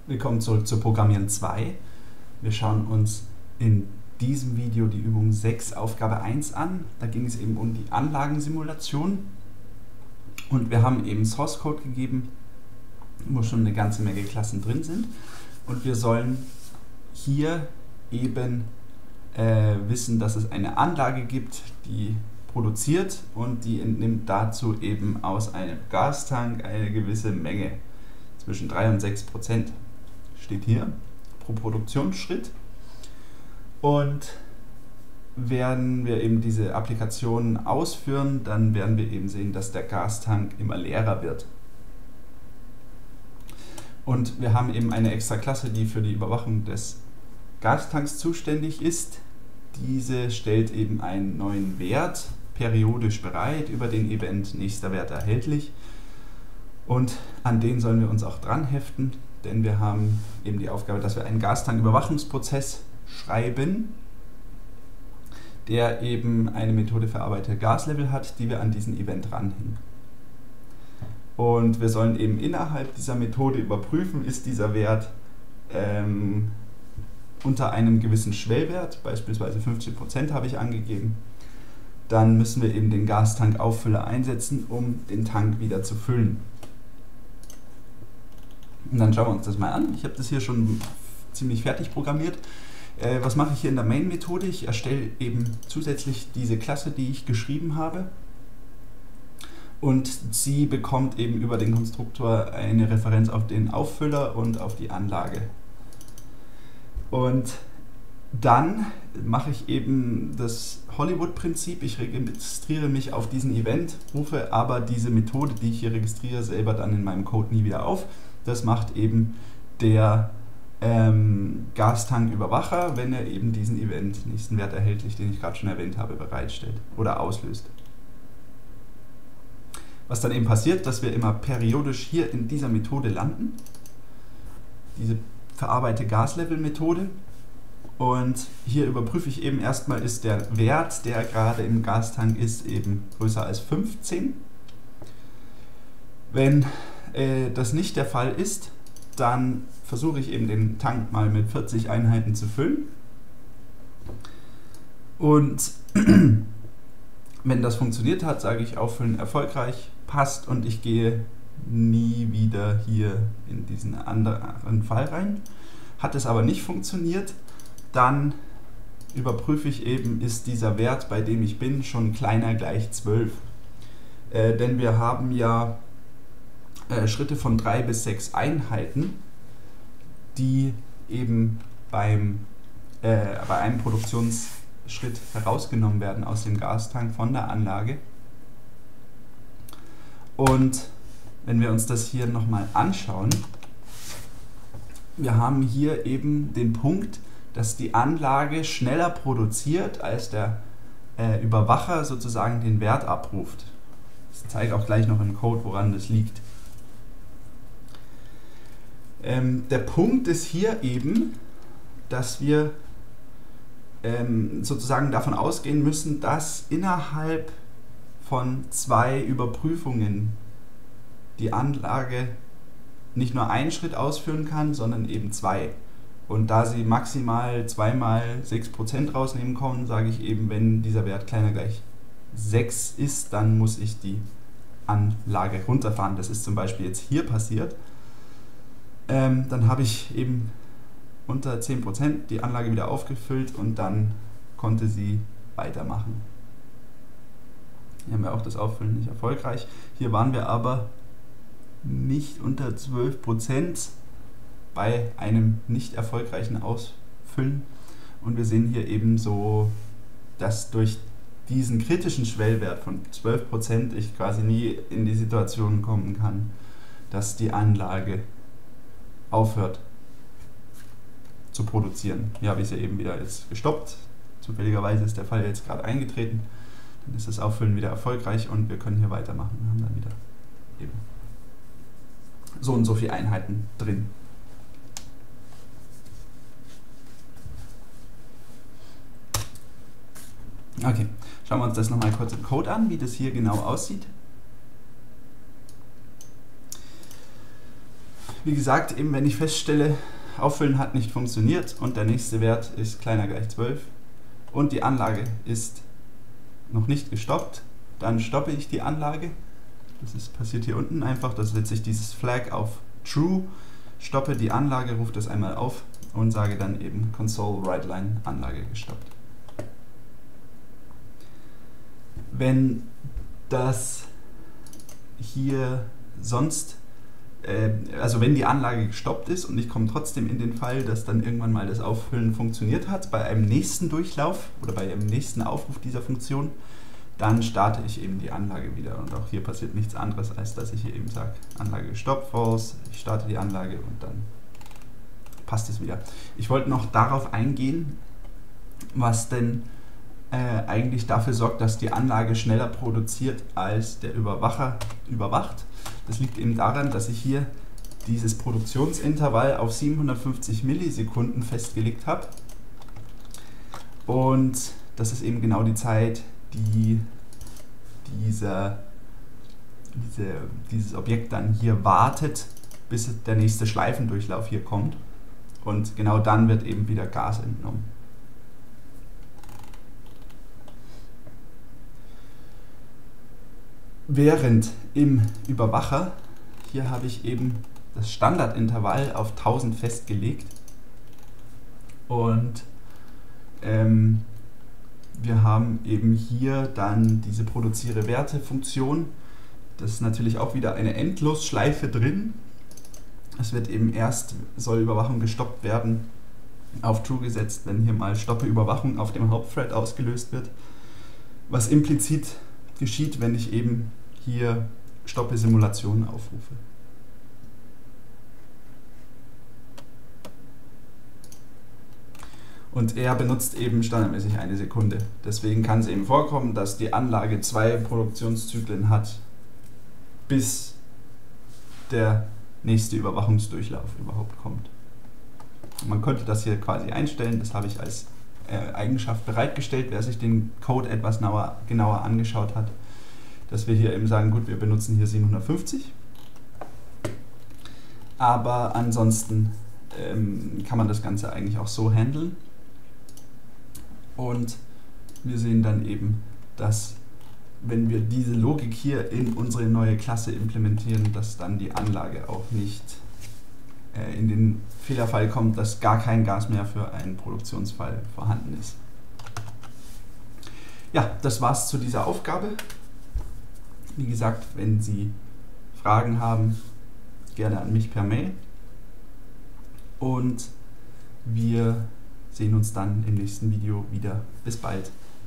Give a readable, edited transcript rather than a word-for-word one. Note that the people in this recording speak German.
Willkommen zurück zu Programmieren 2. Wir schauen uns in diesem Video die Übung 6, Aufgabe 1 an. Da ging es eben um die Anlagensimulation. Und wir haben eben Source Code gegeben, wo schon eine ganze Menge Klassen drin sind. Und wir sollen hier eben wissen, dass es eine Anlage gibt, die produziert und die entnimmt dazu eben aus einem Gastank eine gewisse Menge. Zwischen 3 und 6% steht hier pro Produktionsschritt. Und werden wir eben diese Applikationen ausführen, dann werden wir eben sehen, dass der Gastank immer leerer wird. Und wir haben eben eine extra Klasse, die für die Überwachung des Gastanks zuständig ist. Diese stellt eben einen neuen Wert periodisch bereit, über den Event nächster Wert erhältlich. Und an den sollen wir uns auch dran heften, denn wir haben eben die Aufgabe, dass wir einen Gastank-Überwachungsprozess schreiben, der eben eine Methode für erarbeitete Gaslevel hat, die wir an diesen Event ranhängen. Und wir sollen eben innerhalb dieser Methode überprüfen, ist dieser Wert unter einem gewissen Schwellwert, beispielsweise 15% habe ich angegeben. Dann müssen wir eben den Gastankauffüller einsetzen, um den Tank wieder zu füllen. Und dann schauen wir uns das mal an. Ich habe das hier schon ziemlich fertig programmiert. Was mache ich hier in der Main-Methode? Ich erstelle eben zusätzlich diese Klasse, die ich geschrieben habe. Und sie bekommt eben über den Konstruktor eine Referenz auf den Auffüller und auf die Anlage. Und dann mache ich eben das Hollywood-Prinzip. Ich registriere mich auf diesen Event, rufe aber diese Methode, die ich hier registriere, selber dann in meinem Code nie wieder auf. Das macht eben der Gastank-Überwacher, wenn er eben diesen Event, nächsten Wert erhältlich, den ich gerade schon erwähnt habe, bereitstellt oder auslöst. Was dann eben passiert, dass wir immer periodisch hier in dieser Methode landen, diese verarbeitete Gaslevel-Methode. Und hier überprüfe ich eben erstmal, ist der Wert, der gerade im Gastank ist, eben größer als 15. Wenn das nicht der Fall ist, dann versuche ich eben den Tank mal mit 40 Einheiten zu füllen. Und wenn das funktioniert hat, sage ich auffüllen erfolgreich, passt, und ich gehe nie wieder hier in diesen anderen Fall rein. Hat es aber nicht funktioniert, dann überprüfe ich eben, ist dieser Wert, bei dem ich bin, schon kleiner gleich 12. Denn wir haben ja Schritte von 3 bis 6 Einheiten, die eben bei einem Produktionsschritt herausgenommen werden aus dem Gastank von der Anlage. Und wenn wir uns das hier nochmal anschauen, wir haben hier eben den Punkt, dass die Anlage schneller produziert, als der Überwacher sozusagen den Wert abruft. Ich zeige auch gleich noch im Code, woran das liegt. Der Punkt ist hier eben, dass wir sozusagen davon ausgehen müssen, dass innerhalb von 2 Überprüfungen die Anlage nicht nur einen Schritt ausführen kann, sondern eben 2. Und da sie maximal 2 mal 6% rausnehmen können, sage ich eben, wenn dieser Wert kleiner gleich 6 ist, dann muss ich die Anlage runterfahren. Das ist zum Beispiel jetzt hier passiert. Dann habe ich eben unter 10% die Anlage wieder aufgefüllt und dann konnte sie weitermachen. Hier haben wir auch das Auffüllen nicht erfolgreich. Hier waren wir aber nicht unter 12% bei einem nicht erfolgreichen Ausfüllen. Und wir sehen hier eben so, dass durch diesen kritischen Schwellwert von 12% ich quasi nie in die Situation kommen kann, dass die Anlage aufhört zu produzieren. Hier habe ich sie eben wieder jetzt gestoppt. Zufälligerweise ist der Fall jetzt gerade eingetreten. Dann ist das Auffüllen wieder erfolgreich und wir können hier weitermachen. Wir haben dann wieder eben so und so viele Einheiten drin. Okay, schauen wir uns das nochmal kurz im Code an, wie das hier genau aussieht. wie gesagt, eben wenn ich feststelle, Auffüllen hat nicht funktioniert und der nächste Wert ist kleiner gleich 12 und die Anlage ist noch nicht gestoppt, dann stoppe ich die Anlage. Passiert hier unten einfach, da setze ich dieses Flag auf True, stoppe die Anlage, rufe das einmal auf und sage dann eben Console WriteLine Anlage gestoppt. Wenn das hier sonst, also wenn die Anlage gestoppt ist und ich komme trotzdem in den Fall, dass dann irgendwann mal das Auffüllen funktioniert hat, bei einem nächsten Durchlauf oder bei einem nächsten Aufruf dieser Funktion, dann starte ich eben die Anlage wieder. Und auch hier passiert nichts anderes, als dass ich hier eben sage, Anlage gestoppt, false, ich starte die Anlage und dann passt es wieder. Ich wollte noch darauf eingehen, was denn eigentlich dafür sorgt, dass die Anlage schneller produziert, als der Überwacher überwacht. Das liegt eben daran, dass ich hier dieses Produktionsintervall auf 750 Millisekunden festgelegt habe. Und das ist eben genau die Zeit, die dieses Objekt dann hier wartet, bis der nächste Schleifendurchlauf hier kommt. Und genau dann wird eben wieder Gas entnommen. Während im Überwacher, hier habe ich eben das Standardintervall auf 1000 festgelegt und wir haben eben hier dann diese Produziere Werte Funktion. Das ist natürlich auch wieder eine Endlosschleife drin. Es wird eben erst, soll Überwachung gestoppt werden, auf True gesetzt, wenn hier mal Stoppe Überwachung auf dem Hauptthread ausgelöst wird. Was implizit geschieht, wenn ich eben hier Stoppe Simulationen aufrufe. Und er benutzt eben standardmäßig 1 Sekunde. Deswegen kann es eben vorkommen, dass die Anlage 2 Produktionszyklen hat, bis der nächste Überwachungsdurchlauf überhaupt kommt. Und man könnte das hier quasi einstellen, das habe ich als Eigenschaft bereitgestellt, wer sich den Code etwas genauer angeschaut hat, dass wir hier eben sagen, gut, wir benutzen hier 750, aber ansonsten kann man das Ganze eigentlich auch so handeln. Und wir sehen dann eben, dass wenn wir diese Logik hier in unsere neue Klasse implementieren, dass dann die Anlage auch nicht in den Fehlerfall kommt, dass gar kein Gas mehr für einen Produktionsfall vorhanden ist. Ja, das war's zu dieser Aufgabe. Wie gesagt, wenn Sie Fragen haben, gerne an mich per Mail. Und wir sehen uns dann im nächsten Video wieder. Bis bald.